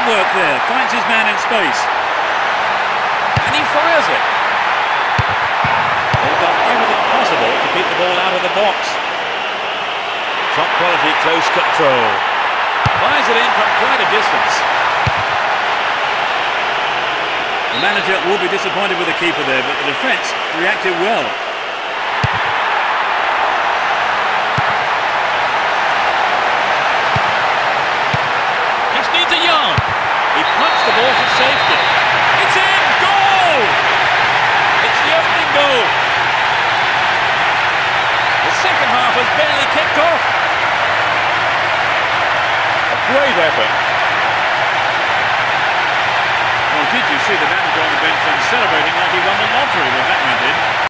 footwork there, finds his man in space. And he fires it. They've done everything possible to keep the ball out of the box. Top quality close control. Fires it in from quite a distance. The manager will be disappointed with the keeper there, but the defence reacted well. Just needs a yard. He punched the ball to safety. It's in! Goal! It's the opening goal. The second half has barely kicked off. A great effort. Well, did you see the manager on the bench then celebrating like he won the lottery with that?